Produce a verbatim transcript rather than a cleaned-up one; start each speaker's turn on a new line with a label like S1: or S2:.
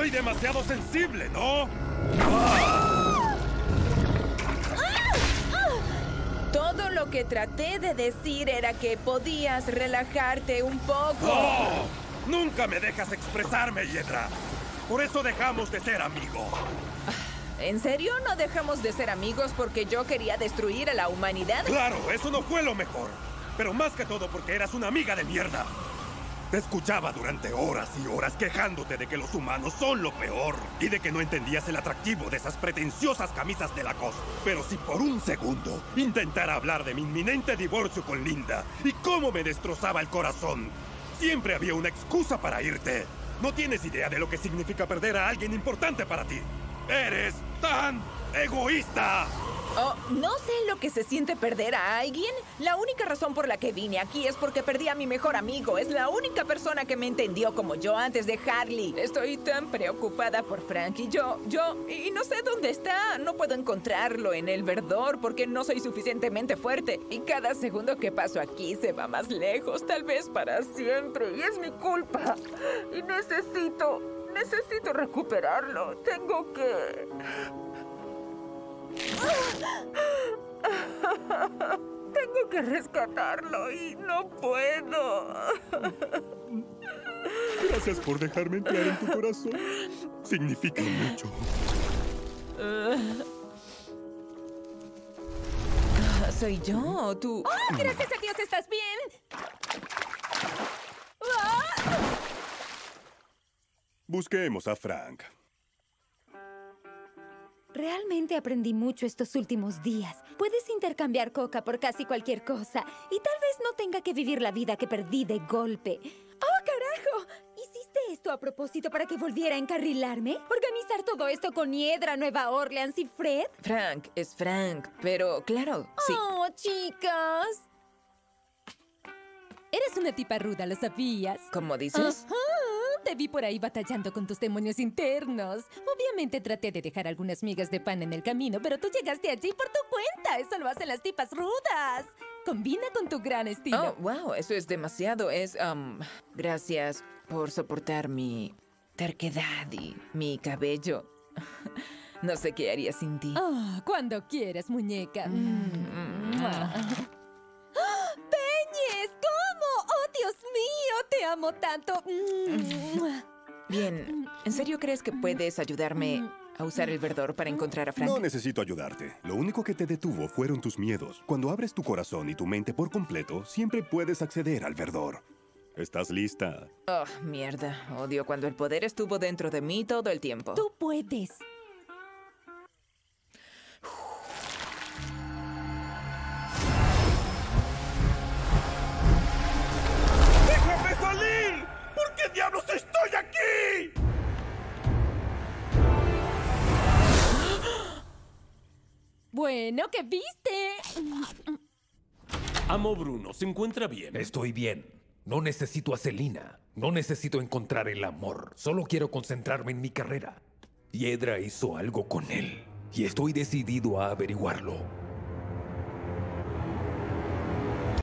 S1: Soy demasiado sensible, ¿no?
S2: Todo lo que traté de decir era que podías relajarte un poco.
S1: ¡Oh! Nunca me dejas expresarme, Hiedra. Por eso dejamos de ser amigos.
S2: ¿En serio no dejamos de ser amigos porque yo quería destruir a la humanidad?
S1: Claro, eso no fue lo mejor. Pero más que todo porque eras una amiga de mierda. Te escuchaba durante horas y horas quejándote de que los humanos son lo peor y de que no entendías el atractivo de esas pretenciosas camisas de Lacoste. Pero si por un segundo intentara hablar de mi inminente divorcio con Linda y cómo me destrozaba el corazón, siempre había una excusa para irte. No tienes idea de lo que significa perder a alguien importante para ti. ¡Eres tan egoísta!
S2: Oh, no sé lo que se siente perder a alguien. La única razón por la que vine aquí es porque perdí a mi mejor amigo. Es la única persona que me entendió como yo antes de Harley. Estoy tan preocupada por Frank y yo, yo, y no sé dónde está. No puedo encontrarlo en el verdor porque no soy suficientemente fuerte. Y cada segundo que paso aquí se va más lejos, tal vez para siempre. Y es mi culpa. Y necesito, necesito recuperarlo. Tengo que... Tengo que rescatarlo y no puedo.
S1: Gracias por dejarme entrar en tu corazón. Significa mucho.
S2: Uh, ¿Soy yo o tú?
S3: ¡Oh, gracias a Dios estás bien!
S1: Busquemos a Frank.
S3: Realmente aprendí mucho estos últimos días. Puedes intercambiar coca por casi cualquier cosa y tal vez no tenga que vivir la vida que perdí de golpe. ¡Oh, carajo! ¿Hiciste esto a propósito para que volviera a encarrilarme? ¿Organizar todo esto con Hiedra, Nueva Orleans y Fred?
S2: Frank es Frank, pero claro, sí.
S3: ¡Oh, chicas! Eres una tipa ruda, ¿lo sabías?
S2: ¿Cómo dices?
S3: Ajá. Te vi por ahí batallando con tus demonios internos. Obviamente traté de dejar algunas migas de pan en el camino, pero tú llegaste allí por tu cuenta. Eso lo hacen las tipas rudas. Combina con tu gran estilo.
S2: Oh, wow, eso es demasiado. Es, um, gracias por soportar mi terquedad y mi cabello. No sé qué haría sin ti.
S3: Oh, cuando quieras, muñeca.
S2: Mm.
S3: ¡Oh, Peñes! ¿Cómo? ¡Oh, Dios mío! Te amo tanto.
S2: Bien, ¿en serio crees que puedes ayudarme a usar el verdor para encontrar a Frank?
S1: No necesito ayudarte. Lo único que te detuvo fueron tus miedos. Cuando abres tu corazón y tu mente por completo, siempre puedes acceder al verdor. ¿Estás lista?
S2: Oh, mierda. Odio cuando el poder estuvo dentro de mí todo el tiempo.
S3: Tú puedes.
S1: ¡Déjame salir! ¿Por qué diablos estoy aquí?
S3: Bueno, ¿qué viste?
S4: Amo Bruno, ¿se encuentra bien?
S5: Estoy bien. No necesito a Selina. No necesito encontrar el amor. Solo quiero concentrarme en mi carrera. Hiedra hizo algo con él. Y estoy decidido a averiguarlo.